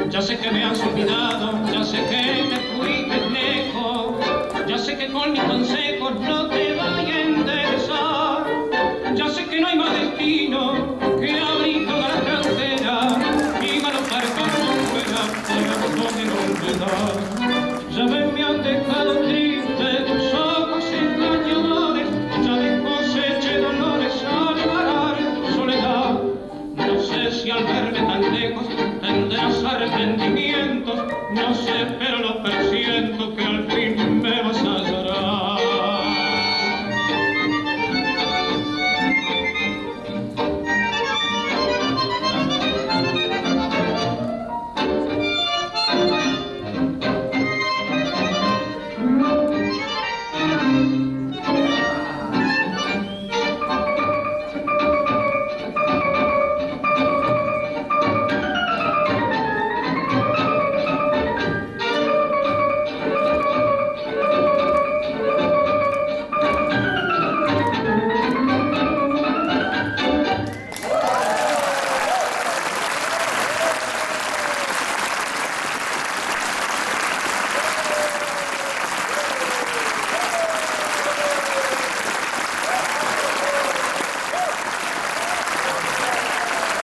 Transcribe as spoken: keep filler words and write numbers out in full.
Ya sé que me has olvidado, ya sé que te fuiste lejos, ya sé que con mis consejos no te voy a enderezar, ya sé que no hay más destino que abrir toda la frontera y galopar con tu fuera para poder olvidar. Ya ves, me han dejado triste tus ojos engañadores, ya de coseché dolores al parar tu soledad. No sé si al verme tan lejos tendrás arrepentimientos, no sé, pero lo perdí.